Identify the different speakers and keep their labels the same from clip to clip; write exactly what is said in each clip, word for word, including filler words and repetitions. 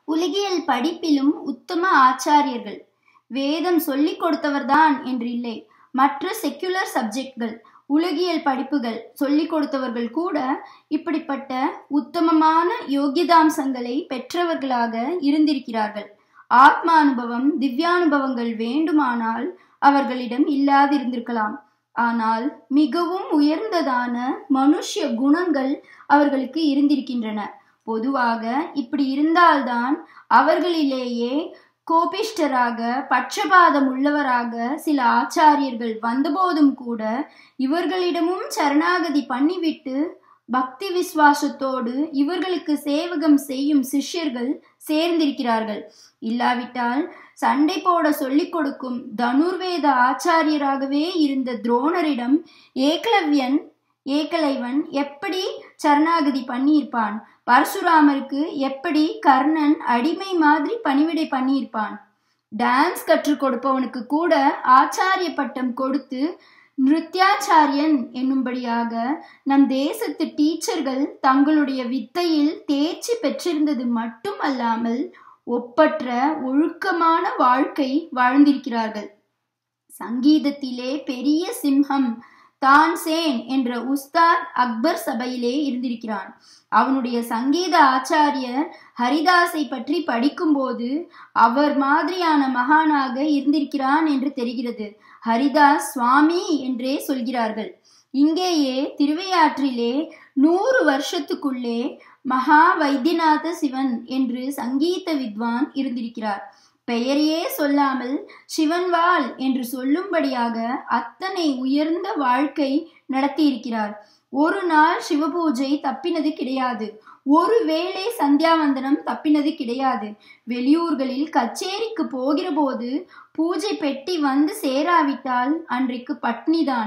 Speaker 1: உலகியல் படிப்பிலும் உத்தம ஆச்சாரியர்கள். வேதம் சொல்லிக் கொடுத்தவர்தான் என்று இல்லை, மற்ற செக்குலர் சப்ஜெக்ட்கள், உலகியல் படிப்புகள் சொல்லிக் கொடுத்தவர்கள் கூட இப்படிப்பட்ட உத்தமமான யோகியதாம்சங்களை பெற்றவர்களாக இருந்திருக்கிறார்கள். ஆத்மானுபவம், திவ்யானுபவங்கள் வேண்டுமானால் அவர்களிடம் இல்லாதிருந்திருக்கலாம். ஆனால் மிகவும் உயர்ந்ததான மனுஷ்ய குணங்கள் அவர்களுக்கு இருந்திருக்கின்றன. பொதுவாக இப்படி இருந்தால்தான் அவர்களிலேயே கோபிஷ்டராக, பட்சபாதம் உள்ளவராக சில ஆச்சாரியர்கள் வந்தபோதும் கூட இவர்களிடமும் சரணாகதி பண்ணிவிட்டு பக்தி விசுவாசத்தோடு இவர்களுக்கு சேவகம் செய்யும் சிஷ்யர்கள் சேர்ந்திருக்கிறார்கள். இல்லாவிட்டால் சண்டை போட சொல்லிக் கொடுக்கும் தனுர்வேத ஆச்சாரியராகவே இருந்த துரோணரிடம் ஏகலவ்யன் ஏகலைவன் எப்படி சரணாகதி பண்ணியிருப்பான்? பரசுராமருக்கு எப்படி கர்ணன் அடிமை மாதிரி பணிவிடை பண்ணியிருப்பான்? டான்ஸ் கற்றுக் கொடுப்பவனுக்கு கூட ஆச்சாரிய பட்டம் கொடுத்து நிருத்யாச்சாரியன் என்னும்படியாக நம் தேசத்து டீச்சர்கள் தங்களுடைய வித்தையில் தேர்ச்சி பெற்றிருந்தது மட்டும் அல்லாமல் ஒப்பற்ற ஒழுக்கமான வாழ்க்கை வாழ்ந்திருக்கிறார்கள். சங்கீதத்திலே பெரிய சிம்ஹம் தான்சேன் என்ற உஸ்தாத் அக்பர் சபையிலே இருந்திருக்கிறான். அவனுடைய சங்கீத ஆச்சாரியர் ஹரிதாஸை பற்றி படிக்கும்போது அவர் மாதிரியான மகானாக இருந்திருக்கிறான் என்று தெரிகிறது. ஹரிதாஸ் சுவாமி என்றே சொல்கிறார்கள். இங்கேயே திருவையாற்றிலே நூறு வருஷத்துக்குள்ளே மகா வைத்தியநாத சிவன் என்று சங்கீத வித்வான் இருந்திருக்கிறார். பெயரையே சொல்லாமல் சிவன்வாள் என்று சொல்லும்படியாக அத்தனை உயர்ந்த வாழ்க்கை நடத்தியிருக்கிறார். ஒரு நாள் சிவபூஜை தப்பினது கிடையாது. ஒரு வேளை சந்தியாவந்தனம் தப்பினது கிடையாது. வெளியூர்களில் கச்சேரிக்கு போகிற போது பூஜை பெட்டி வந்து சேராவிட்டால் அன்றைக்கு பட்னிதான்.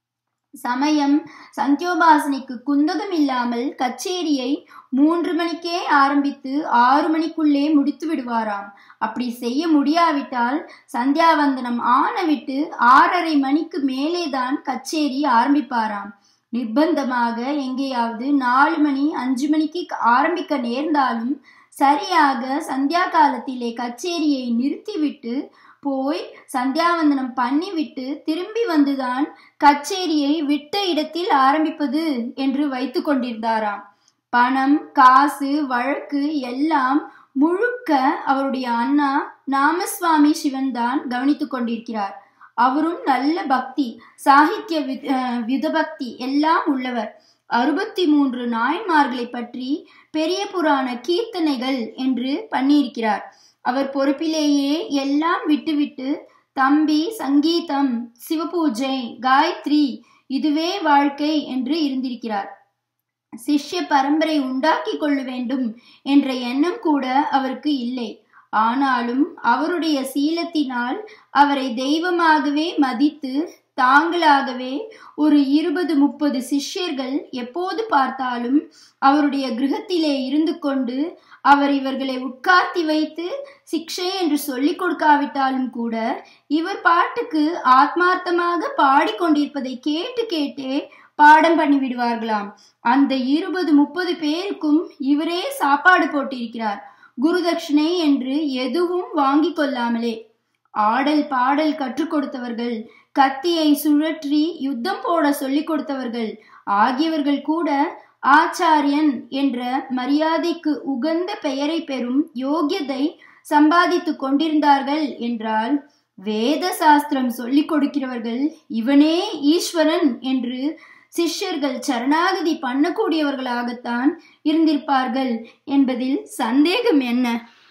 Speaker 1: சமயம் சந்தியோபாசனைக்கு குந்தகம் இல்லாமல் கச்சேரியை மூன்று மணிக்கே ஆரம்பித்து ஆறு மணிக்குள்ளே முடித்து விடுவாராம். அப்படி செய்ய முடியாவிட்டால் சந்தியாவந்தனம் ஆன விட்டு ஆறரை மணிக்கு மேலேதான் கச்சேரி ஆரம்பிப்பாராம். நிர்பந்தமாக எங்கேயாவது நாலு மணி அஞ்சு மணிக்கு ஆரம்பிக்க நேர்ந்தாலும் சரியாக சந்தியா காலத்திலே கச்சேரியை நிறுத்திவிட்டு போய் சந்தியாவந்தனம் பண்ணிவிட்டு திரும்பி வந்துதான் கச்சேரியை விட்ட இடத்தில் ஆரம்பிப்பது என்று வைத்து கொண்டிருந்தாராம். பணம், காசு, வழக்கு எல்லாம் முழுக்க அவருடைய அண்ணா நாமஸ்வாமி சிவன் தான் கவனித்துக் கொண்டிருக்கிறார். அவரும் நல்ல பக்தி, சாகித்ய விதபக்தி எல்லாம் உள்ளவர். அறுபத்தி மூன்று நாயன்மார்களை பற்றி பெரிய புராண கீர்த்தனைகள் என்று பண்ணியிருக்கிறார். அவர் பொறுப்பிலேயே எல்லாம் விட்டுவிட்டு தம்பி சங்கீதம், சிவபூஜை, காயத்ரி இதுவே வாழ்க்கை என்று இருந்திருக்கிறார். சிஷ்ய பரம்பரை உண்டாக்கி கொள்ள வேண்டும் என்ற எண்ணம் கூட அவருக்கு இல்லை. ஆனாலும் அவருடைய சீலத்தினால் அவரை தெய்வமாகவே மதித்து தாங்களாகவே ஒரு இருபது முப்பது சிஷ்யர்கள் எப்போது பார்த்தாலும் அவருடைய கிரகத்திலே இருந்து கொண்டு அவர் இவர்களை உட்கார்த்தி வைத்து சிக்ஷை என்று சொல்லிக் கொடுக்காவிட்டாலும் கூட இவர் பாட்டுக்கு ஆத்மார்த்தமாக பாடிக்கொண்டிருப்பதை கேட்டு கேட்டே பாடம் பண்ணி விடுவார்களாம். அந்த இருபது முப்பது பேருக்கும் இவரே சாப்பாடு போட்டிருக்கிறார். குருதட்சிணை என்று எதுவும் வாங்கி கொள்ளாமலே. ஆடல் பாடல் கற்றுக் கொடுத்தவர்கள், கத்தியை சுழற்றி யுத்தம் போட சொல்லிக் கொடுத்தவர்கள் ஆகியவர்கள் கூட ஆச்சாரியன் என்ற மரியாதைக்கு உகந்த பெயரை பெறும் யோகியதை சம்பாதித்து கொண்டிருந்தார்கள் என்றால், வேத சாஸ்திரம் சொல்லிக் கொடுக்கிறவர்கள் இவனே ஈஸ்வரன் என்று சிஷ்யர்கள் சரணாகதி பண்ணக்கூடியவர்களாகத்தான் இருந்திருப்பார்கள் என்பதில் சந்தேகம் என்ன?